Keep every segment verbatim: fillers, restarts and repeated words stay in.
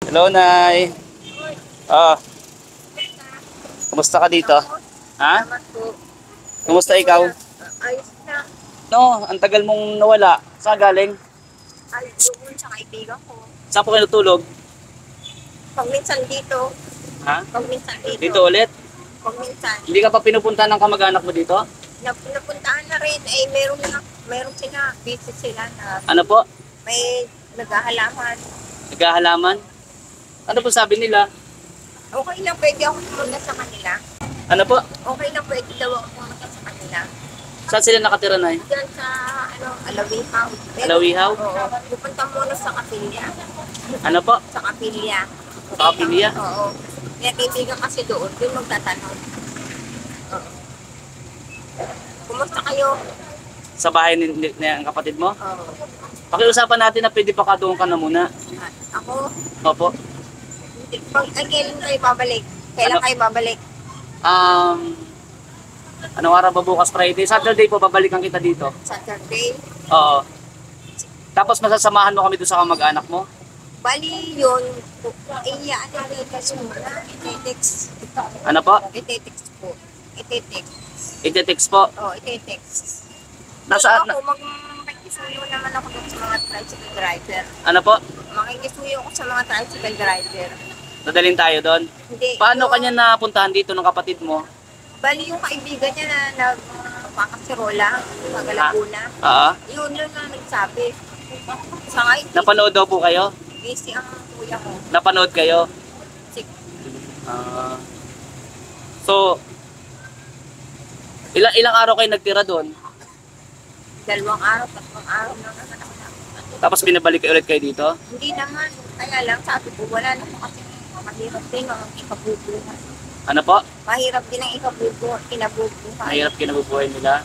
Hello, Nay. Ah, kumusta ka dito? Ha? Salamat po. Kumusta ikaw? Ayos na. No, ang tagal mong nawala. Saan galing? Ay, doon sa kaibigan ko. Saan po kayo natulog? Pag minsan dito. Ha? Pag minsan dito. Dito ulit? Pag minsan. Hindi ka pa pinupunta ng kamag-anak mo dito? Na, napuntahan na rin. Eh, meron na. Meron sila. Busy sila na. Ano po? May naghahalaman. Naghahalaman? Ano po sabi nila? Okay lang pwede ako pumunta sa kanila. Ano po? Okay lang pwede daw ako pumunta sa kanila. Saan sila nakatira, Nay? Diyan sa, ano, Alawihaw. Meron- Alawihaw? Oo. Pupunta muna sa Kapilya. Ano po? Sa Kapilya. Sa Kapilya? Oo. May kaibigan kasi doon. Doon magtatanong. Oo. Kumusta kayo? Sa bahay ni, ni, ni ang kapatid mo? Oo. Pakiusapan natin na pwede pa ka doon ka na muna. Ah, ako, Opo. pag ay, kailan kayo babalik? Kailan Ano? kayo babalik? Um, anong araw ba bukas? Friday? Saturday po, babalikan kita dito. Saturday? Oo. Tapos masasamahan mo kami doon sa kamag-anak mo? Bali yun, iya, ano, itetext muna. Itetext. Ano po? Itetext po. Itetext. Ite-text po. Oo, itetext. Nasaan? Ako, mag makikisuyo naman ako doon sa mga tricycle driver. Ano po? Makikisuyo ako sa mga tricycle driver. Dadalhin tayo doon. Hindi. Paano yung- kanya napuntahan dito ng kapatid mo? Bali yung kaibigan niya na nagpapakasirola, Magalaguna. Oo. Yun yun na nagsabi. Sa ngayon, Napanood daw po kayo? busy ang kuya ko. Napanood kayo? Sik. Ah. So, ilang ilang araw kayo nagtira doon? Dalawang araw, tatlong araw na naman ako na. Tapos binabalik kayo ulit kayo dito? Hindi naman. Kaya lang sabi ko, wala naman kasi mahirap din ang ikabubuhay. Ano po? Mahirap din ang ikabubuhay, kinabubuhay. Mahirap kinabubuhay nila.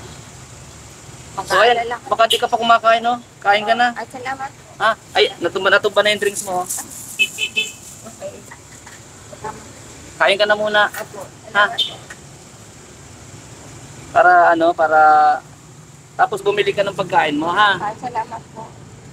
So ayan, Mag-aalala ka. baka di ka pa kumakain, no? Kain ka na. Ay, salamat. Ha? Ay, natumba, natumba na yung drinks mo. Okay. Salamat. Kain ka na muna. Apo. Ha? Salamat. Para ano, para... Tapos bumili ka ng pagkain mo, ha? Ay, salamat po.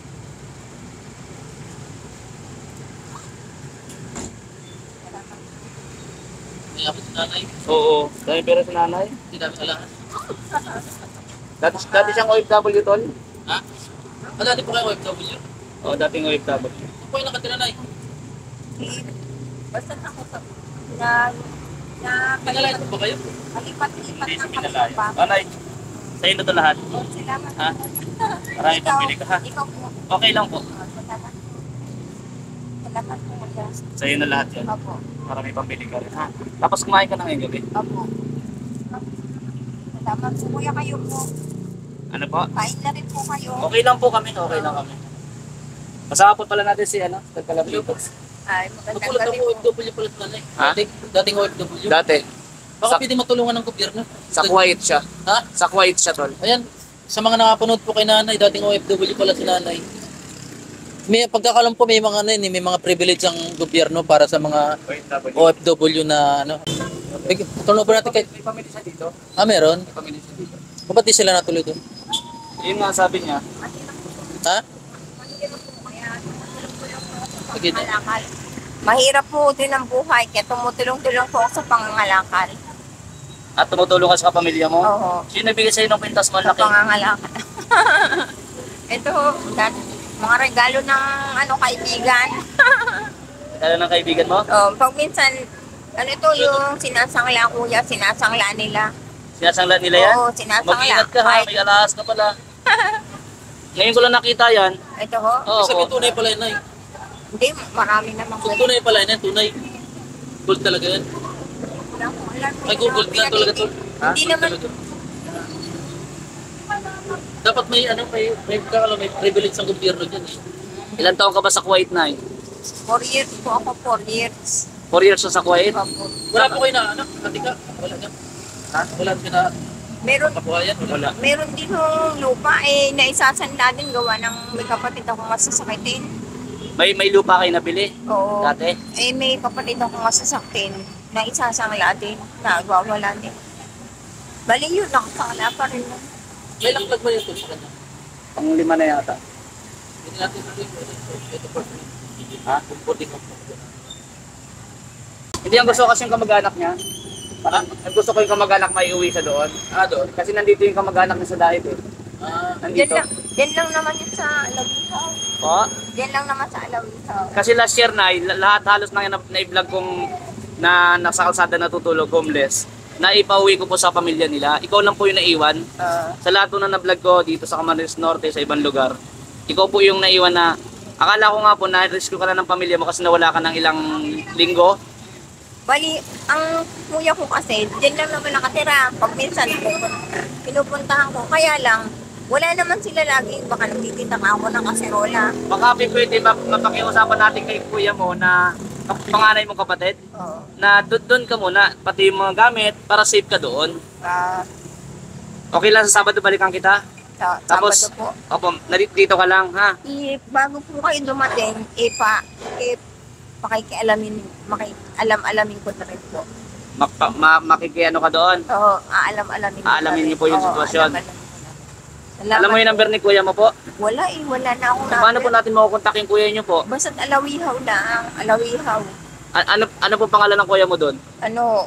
Salamat. May ako si nanay. Oo. Dahil pera sa nanay. Hindi dami alahan. Dati, dati siyang O F W, tol. Ha? Ah, dati po kayo O F W? Oo, dating O F W. Ako po yung nakatira na eh. Eh, Basta ako sa... Na... Na... Pinalayan po ba kayo? Kalipat-lipat Hindi sa ng kami Pinalaya. sa bahay. Anay, sa'yo na ito lahat. Oh, salamat. Ha? Marami Ikaw, pambili ka, ha? Ikaw po. Okay lang po. Ah, salamat. Salamat po. Magas. Sa'yo na lahat yan. Opo. Para may pambili ka rin, ha? Tapos kumain ka na ngayong gabi. Opo. Salamat po. Kuya kayo po. Ano po? Kain na rin po kayo. Okay lang po kami. Okay lang kami. Kasama po pala natin si ano, Tagkalabitos. Ay, magandang Nagulat gabi ako po. O F W pala si nanay. Ha? Dating, dating O F W. Dati, Baka Sa- pwede matulungan ng gobyerno. sa Kuwait siya. Ha? Sa Kuwait siya, tol. Ayan. Sa mga nakapanood po kay nanay, dating O F W pala si nanay. May pagkakalam po may mga ano yun, eh, may mga privilege ang gobyerno para sa mga O F W na ano. May, tulungan po natin kay... May pamilya siya dito. Ah, meron? May pamilya siya dito. O ba't di sila natuloy doon? Yun nga sabi niya. Ha? Mahirap po kaya tumutulong po lang po ako sa Sige na. pangangalakal. Mahirap po din ang buhay kaya tumutulong-tulong po ako sa pangangalakal. At tumutulong ka sa pamilya mo. Oo. Sino nabigay sa'yo ng pintas Sa malaki? pangangalakal. Ito, that, mga regalo ng ano kaibigan. Kaya ng kaibigan mo? Oh, pag minsan, ano ito yung sinasangla kuya, sinasangla nila. Sinasangla nila yan? Oo, sinasangla. Mag-ingat ka, ha? Kahit- May alahas ka pala. Ngayon ko lang nakita yan. Ito ho. Oo. Sabi tunay pala yun, nay. Hindi, marami naman. Kung tunay pala yun, tunay. Gold talaga yan. Ay, Google na talaga to. Ha? Hindi naman, Talaga. Dapat may ano, may may kakala, may privilege ang gobyerno diyan eh. Ilan taon ka ba sa Kuwait na? four years po ako, four years. Four years na sa Kuwait? Opo. Wala po kayo na ano, katika? Wala na. Ha? Wala ka na Meron, kabuhayan? Wala. meron din yung lupa eh, naisasanla din gawa ng may kapatid akong masasakitin. May may lupa kayo nabili? Oo. Dati? Eh, may kapatid akong masasakitin na isasangla din, na wawala din. Bali yun, nakasangla pa rin. May laklag ba yun sa kanya? Pang lima na yata. Hindi natin tuloy. Ito po. Ha? Hindi ang gusto ko kasi yung kamag-anak niya. Parang, ang gusto ko yung kamag-anak may uwi sa doon. Ah, doon. Kasi nandito yung kamag-anak niya sa dahil eh. Ah, Diyan nandito. lang, diyan lang naman yun sa Alawihaw. Po. Diyan lang naman sa Alawihaw. Kasi last year na, lahat halos na na-vlog kong na nasa kalsada natutulog, homeless. Naipauwi ko po sa pamilya nila. Ikaw lang po yung naiwan. Ah, Sa lahat po na na-vlog ko dito sa Camarines Norte, sa ibang lugar. Ikaw po yung naiwan na, akala ko nga po na-rescue ka na ng pamilya mo kasi nawala ka ng ilang linggo. bali, ang kuya ko kasi, diyan lang naman nakatira. Pag minsan, pinupuntahan ko. Kaya lang, wala naman sila lagi. Baka nagtitinda ka ako ng kaserola. Baka pwede ba mapakiusapan natin kay kuya mo na panganay mong kapatid? Oo. Na doon doon ka muna, pati yung mga gamit, para safe ka doon. Ah, Okay lang sa Sabado balikan kita? sa Tapos, Sabado po. opo, narito dito ka lang, ha? I, bago po kayo dumating, ipa, ip, pakikialamin, makialam-alamin ko na rin po. Mapa, ma, makikiano ka doon. Oo, aalam-alamin ko na Aalamin rin. niyo po yung Oo, sitwasyon. alam-alamin ko na. Salamat Alam mo yung po. number ni kuya mo po? Wala eh, wala na akong Paano po number. natin makukontak yung kuya niyo po? Basta't alawihaw lang, alawihaw. A- ano, ano po pangalan ng kuya mo doon? Ano,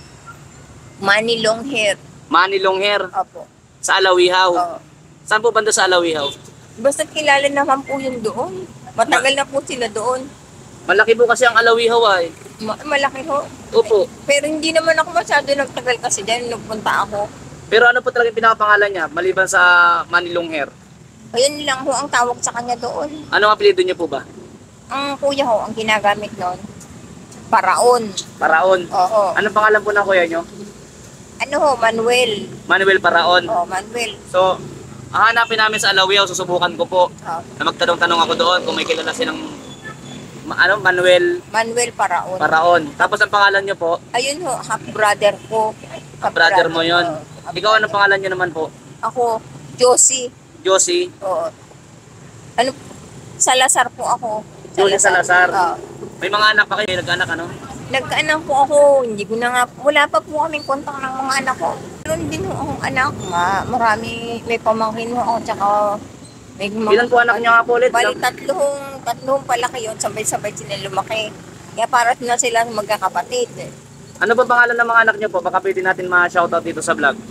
money long hair. Manny Longhair, Opo. sa Alawihaw. Oo. Saan po banda sa Alawihaw? Basta't kilala naman po yun doon. Matagal na po sila doon. Malaki po kasi ang Alawihaw ay. Ma- malaki ho. Opo. Pero hindi naman ako masyado nagtagal kasi dyan, nagpunta ako. Pero ano po talaga yung pinakapangalan niya, maliban sa Manny Longhair? Ayun lang ho ang tawag sa kanya doon. Ano ang apelyido niyo po ba? Ang kuya ho, ang ginagamit noon, Paraon. Paraon. Oo. Anong pangalan po ng kuya niyo? Ano ho, Manuel. Manuel Paraon. Oo, Manuel. So, hahanapin namin sa Alawihaw, susubukan ko po Oo. na magtanong-tanong ako doon kung may kilala silang ma- ano, Manuel Manuel Paraon. Paraon. Tapos ang pangalan niyo po, Ayun ho, half brother ko. Half brother mo yon. Oo, half Ikaw, anong brother. pangalan niyo naman po? Ako, Josie. Josie. Oo. Ano, Salazar po ako. Josie Salazar. Oo. May mga anak pa kayo, nag-anak ano? Nagkaanak po ako, hindi ko na nga, wala pa po kaming kontak ng mga anak ko. Meron din ho akong anak, ma, marami, may pamangkin ho ako, tsaka may mga... Ilan po anak niyo nga po ulit? Bali, tatlong, tatlong palaki yun, sabay-sabay sila lumaki. Kaya para na sila magkakapatid. Ano ba pangalan ng mga anak niyo po? Baka pwede natin ma-shoutout dito sa vlog.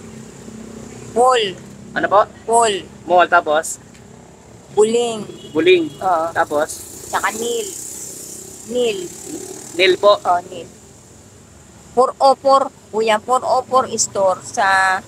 Paul, Ano po? Paul, Mall, tapos Buling, Buling. oo, Tapos tsaka Neil. Neil, Neil po. oh, Neil. four oh four, kuya, four oh four store sa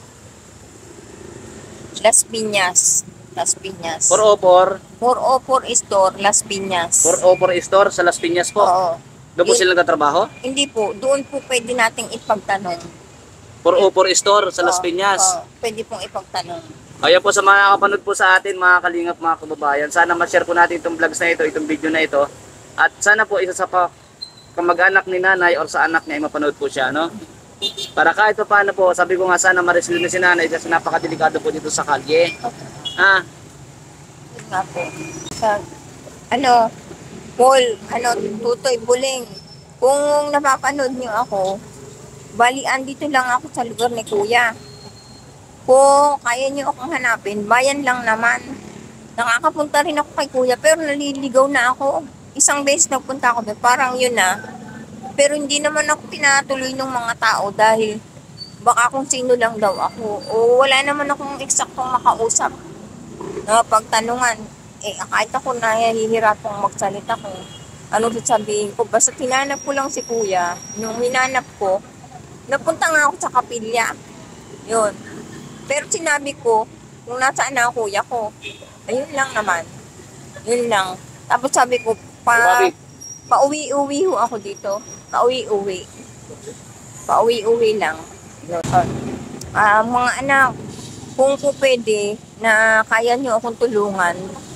Las Piñas. Las Piñas. four oh four. four oh four store, Las Piñas. four oh four store sa Las Piñas po. Oo. Doon po Yun- sila nagtatrabaho? Hindi po, doon po pwede nating ipagtanong. four oh four store sa Las Oo, Piñas. oo, pwede pong ipagtanong. Ayan po sa mga nakapanood po sa atin, mga kalingap, mga kababayan. Sana ma-share po natin itong vlogs na ito, itong video na ito. At sana po isa sa pa kamag-anak ni nanay or sa anak niya ay mapanood po siya, no? Para kahit pa paano po, sabi ko nga sana ma-rescue na si nanay kasi napakadelikado po dito sa kalye. Ah, Yun nga po. Sa, ano, Paul, ano, Tutoy Buling. Kung napapanood niyo ako, bali, andito lang ako sa lugar ni Kuya. Kung kaya niyo akong hanapin, bayan lang naman. Nakakapunta rin ako kay Kuya, pero naliligaw na ako. Isang beses nagpunta ako doon, parang yun na. Pero hindi naman ako pinatuloy ng mga tao dahil baka kung sino lang daw ako. O wala naman akong eksaktong makausap na pagtanungan. Eh, kahit ako nahihirapang magsalita kung ano sasabihin ko. Basta hinanap ko lang si Kuya. Nung hinanap ko, napunta nga ako sa kapilya. Yun. Pero sinabi ko, kung nasaan na ang kuya ko, ayun lang naman. Yun lang. Tapos sabi ko, pa, Bakit? pauwi-uwi ho ako dito. Pauwi-uwi. Pauwi-uwi lang. Yun. Ah, mga anak, kung po pwede na kaya nyo akong tulungan,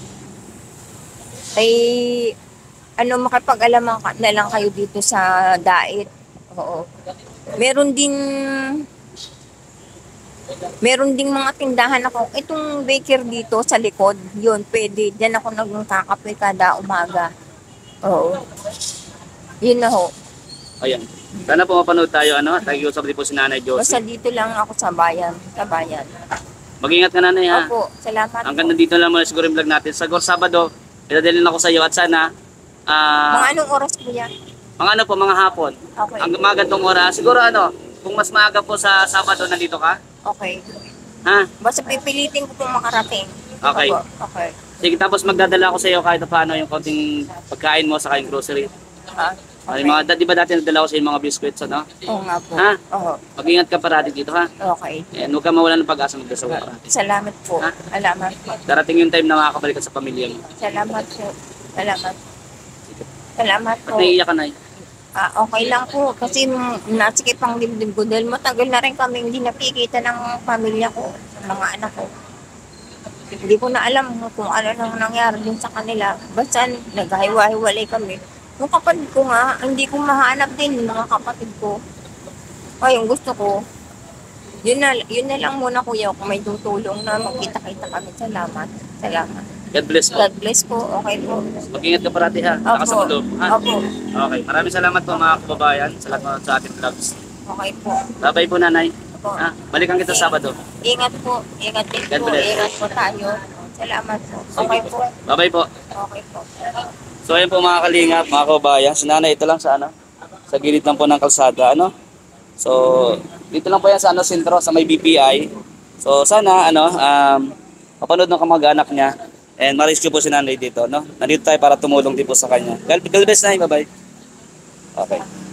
ay ano makipag-alaman ka- na lang kayo dito sa Dait. Oo. Meron din meron ding mga tindahan ako. Itong baker dito sa likod, yun, pwede. Diyan ako nagkakape kada umaga. Oo. Yun na ho. ayan. Sana po mapanood tayo, ano? Tagiusap din po si Nanay Basta Josie. dito lang ako sa bayan. Sa bayan. Mag-ingat ka, Nanay, ha? Opo, salamat Ang po. ganda dito lang muna siguro yung vlog natin. Sa Sabado, itadalhin ako sa iyo at sana Ah, Mga anong oras po yan? mga ano po, mga hapon. Okay. Ang mga gantong oras. Siguro ano, kung mas maaga po sa Sabado, nandito ka? Okay. Ha? Basta pipilitin ko pong makarating. Okay. Opo, okay. Sige, tapos magdadala ko sa iyo kahit paano yung konting pagkain mo sa yung grocery. Ah, Ay, okay. mga, di ba dati nadala ko sa iyo mga biscuits, ano? Oo nga po. Ha? Oo. Mag-ingat ka parati dito, ha? Okay. And huwag ka mawalan ng pag-asa magdasal ka parati. Salamat po. Ha? Salamat po. Darating yung time na makakabalik ka sa pamilya mo. Salamat po. Salamat. Salamat At po. naiiyak ka na eh. Ah, okay lang po. Kasi mm, nasikip ang dibdib ko dahil matagal na rin kami hindi nakikita ng pamilya ko, ng mga anak ko. Hindi ko na alam kung ano nang nangyari din sa kanila. Basta naghiwa-hiwalay kami. Yung kapatid ko nga, hindi ko mahanap din yung mga kapatid ko. Ay, yung gusto ko, yun na, yun na lang muna kuya kung may tutulong na magkita-kita kami. Salamat. Salamat. God bless po. God bless po. Okay po. Mag-ingat ka parati ha. Lakas Opo. sa loob. Ha? Opo. Okay. Maraming salamat po mga kababayan sa lahat ng- sa ating vlogs. Okay po. Bye-bye po nanay. Opo. Ha? Balikan kita Sabado. Ingat po. Ingat din God po. bless. Ingat po tayo. Salamat po. Okay po. Bye-bye po. Okay po. So ayun po mga kalingap, mga kababayan. Si nanay ito lang sa ano? Sa gilid lang po ng kalsada. Ano? So dito lang po yan sa ano, sentro, sa may B P I. So sana ano, um, mapanood ng kamag-anak niya. And ma-rescue po si nanay dito. No? Nandito tayo para tumulong din po sa kanya. God God bless na. Bye-bye. Okay.